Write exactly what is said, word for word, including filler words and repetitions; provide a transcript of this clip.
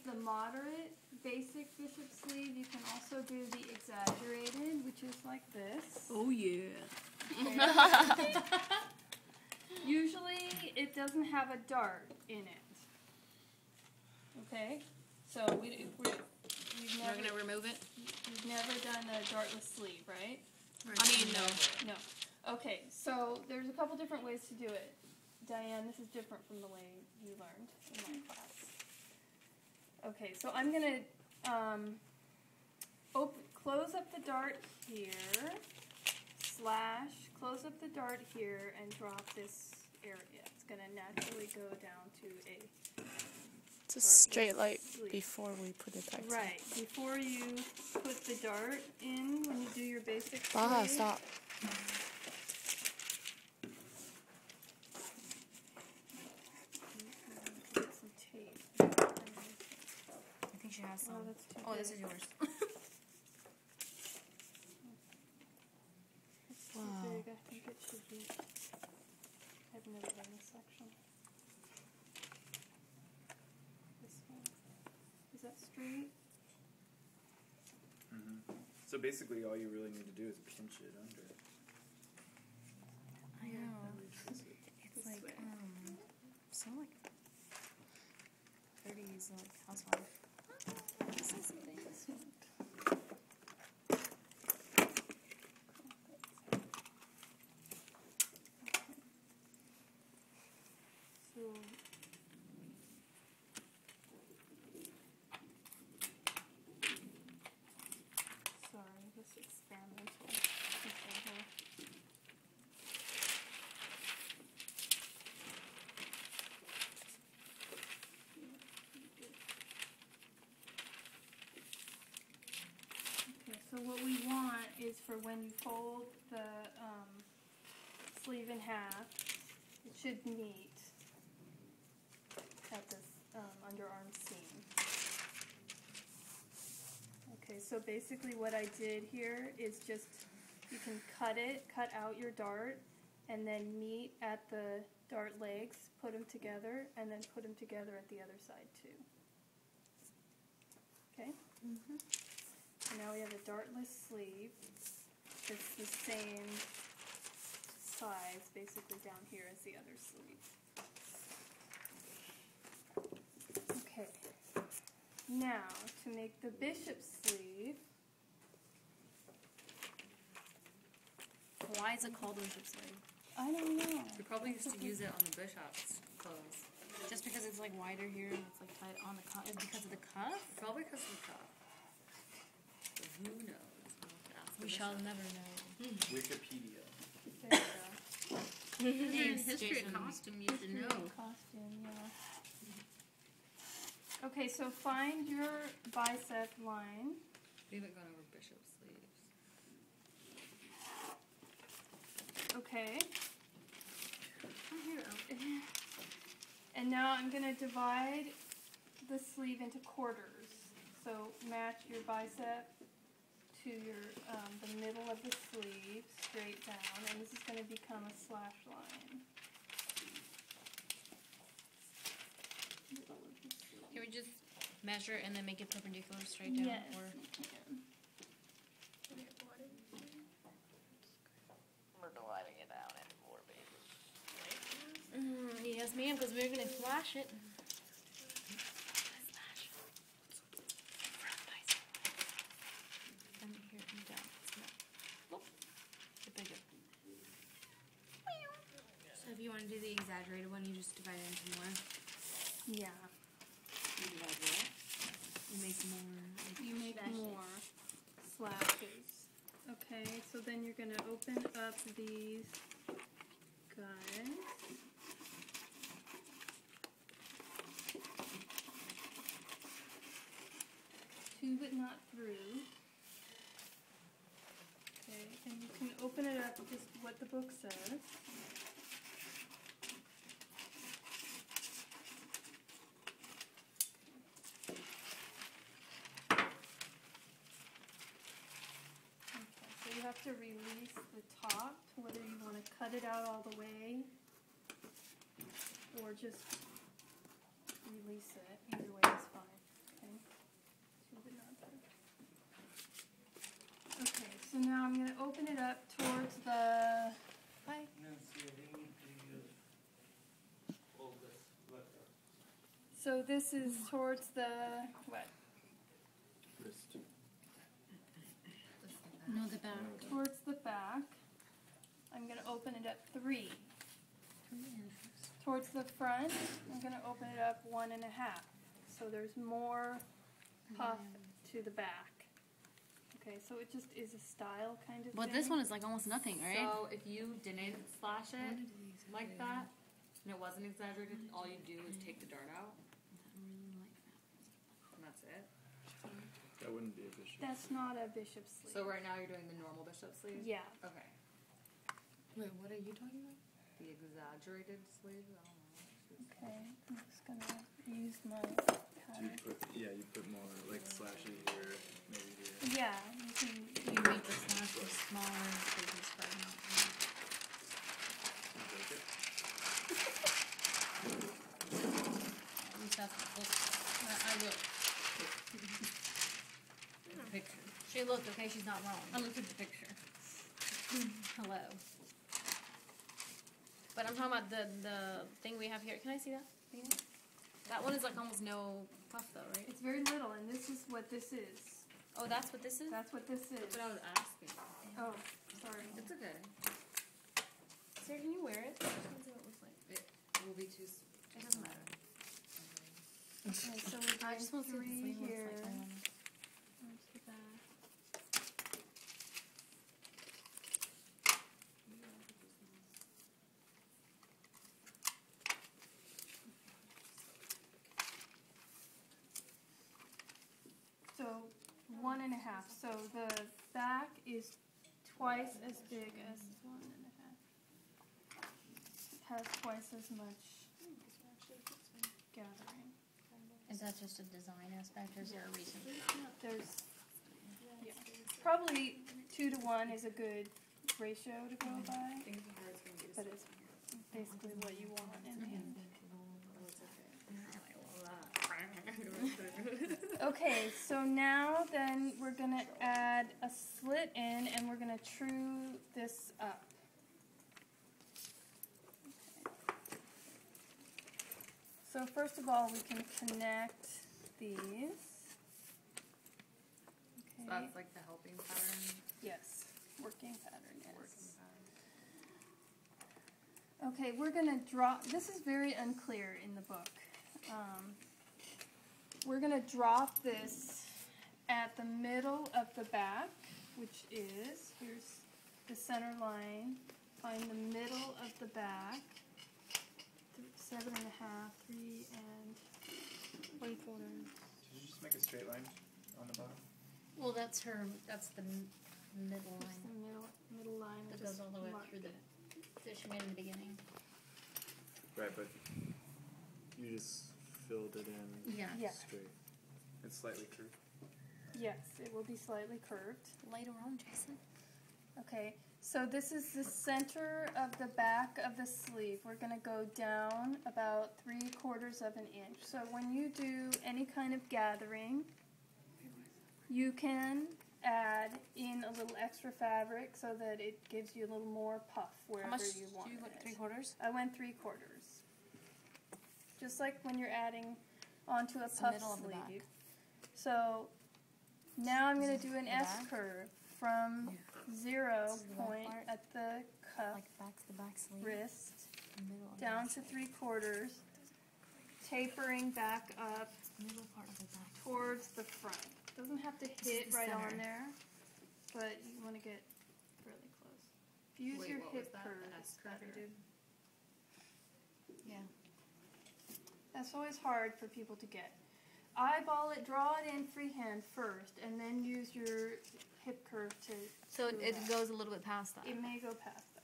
the moderate basic bishop sleeve, you can also do the exaggerated, which is like this. Oh yeah. Okay. Usually it doesn't have a dart in it. Okay? So we, we, we've We're never, gonna remove it? you've never done a dartless sleeve, right? I mean, no. No. Okay, so there's a couple different ways to do it. Diane, this is different from the way you learned in my class. Okay, so I'm going to um, open, close up the dart here, slash, close up the dart here, and drop this area. It's going to naturally go down to a... It's a straight light sleeve. before we put it back. Right, before you put the dart in, when you do your basic Baha, sleeve. stop. Some tape. I think she has some. Oh, that's too Oh, big. this is yours. It's too Wow. big. I think it should be. I've never done this section. This one. Is that straight? Mm-hmm. So basically, all you really need to do is pinch it under. I know. Retrace it. It's This like, way. um, so like thirties, like housewife. This is something. So. Sorry, this experimental. Okay, here. Okay, so what we want is for when you fold the um, sleeve in half, it should meet at this um, underarm seam. Okay, so basically what I did here is just, you can cut it, cut out your dart, and then meet at the dart legs, put them together, and then put them together at the other side too. Okay? Mm-hmm. So now we have a dartless sleeve. It's the same size basically down here as the other sleeve. Okay. Now, to make the bishop sleeve, Why is it called bishop sleeve? I don't know. We probably used to use it on the bishop's clothes. Just because it's like wider here and it's like tight on the cuff? Is it because of the cuff? Probably because of the cuff. But who knows? We'll have to ask the We shall bishop. never know. Wikipedia. There you go. In Thanks, history Jason. of costume, you should know. Costume, yeah. Okay, so find your bicep line. We haven't gone over bishop sleeves. Okay. Oh, here. And now I'm going to divide the sleeve into quarters. So match your bicep to your um, the middle of the sleeve, straight down, and this is going to become a slash line. Middle of the sleeve. Can we just measure and then make it perpendicular straight down? Yes, Or you can. We're dividing it out into more babies. Mm, yes, ma'am, because we're going to flash it. From here and down. Whoop. Get bigger. So if you want to do the exaggerated one, you just divide it into more. Yeah. You divide what? You make more. like, You make slashes. more slashes. Okay, so then you're going to open up these guys. To but not through. Okay, and you can open it up just what the book says. So you have to release the top, whether you want to cut it out all the way or just release it. Either way is fine. so now I'm gonna open it up towards the, Bye. Nancy, I need to use all this letter. so this is towards the, what? Wrist. No, the back. Towards the back. I'm gonna open it up three. Towards the front, I'm gonna open it up one and a half. So there's more puff to the back. Okay, so it just is a style kind of But thing. this one is like almost nothing, right? So if you didn't slash it like that, and it wasn't exaggerated, all you do is take the dart out, and that's it. That wouldn't be a bishop. That's not a bishop sleeve. So right now you're doing the normal bishop sleeve? Yeah. Okay. Wait, what are you talking about? The exaggerated sleeve? I don't know. Okay, I'm just gonna use my Do you pattern. put, yeah, you put more like slashes here, maybe here. Yeah, you can. You make the slashes smaller so you can spread them out. You break it. At least that's what I, I looked. Picture. She looked, okay? She's not wrong. I looked at the picture. Hello. But I'm talking about the the thing we have here. Can I see that? Can you- That one is like almost no puff though, right? It's very little, and this is what this is. Oh, that's what this is? That's what this is. That's what I was asking. Oh, sorry. It's okay. Sarah, can you wear it? I just want to see what it looks like. It will be too. s- It doesn't matter. Okay, so we're I doing just want to see what the three sleeve here. looks like. Um, Where's the back? So one and a half. So the back is twice as big as one and a half. It has twice as much gathering. Is that just a design aspect or is there a reason? There's yeah, probably two to one is a good ratio to go by, I think the hardest gonna be to but s- it's basically what you want in the end. Oh, it's okay. Okay, so now then we're gonna add a slit in and we're gonna true this up. Okay. So first of all, we can connect these. So Okay. that's like the helping pattern. Yes, working pattern, yes. Working pattern. Okay, we're gonna drop, this is very unclear in the book. Um, we're gonna drop this at the middle of the back, which is, here's the center line, find the middle of the back, th- seven and a half, three and one quarter. Did you just make a straight line on the bottom? Well, that's her, that's the m- middle Here's line the middle, middle line. that just goes all the way mark through the, it. that she made in the beginning. Right, but you just filled it in Yeah. Yeah. straight. It's slightly curved. Yes, it will be slightly curved. Later on, Jason. Okay, so this is the center of the back of the sleeve. We're going to go down about three quarters of an inch. So when you do any kind of gathering, you can add in a little extra fabric so that it gives you a little more puff wherever How much you want do you want? it. Three quarters? I went three quarters. Just like when you're adding onto a It's the puff middle of the back. sleeve. So now I'm going to do an The S back? curve from zero This is the back point part? at the cuff Like back to the back sleeve. wrist Middle of down the to three quarters, tapering back up middle part of the back. towards the front. Doesn't have to This is hit the right on center. there, but you want to get fairly close. Use Wait, your what was hip that? curve. The S curve you did? Yeah. That's always hard for people to get. Eyeball it, draw it in freehand first, and then use your hip curve to. So do it that. goes a little bit past that. It may go past that.